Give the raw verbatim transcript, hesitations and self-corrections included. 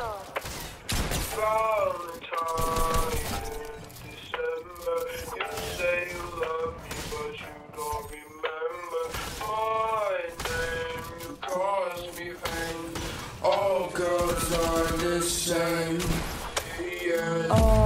Valentine in December. You say you love me, but you don't remember my name. You cause me pain. All girls are the same. Yeah. Oh.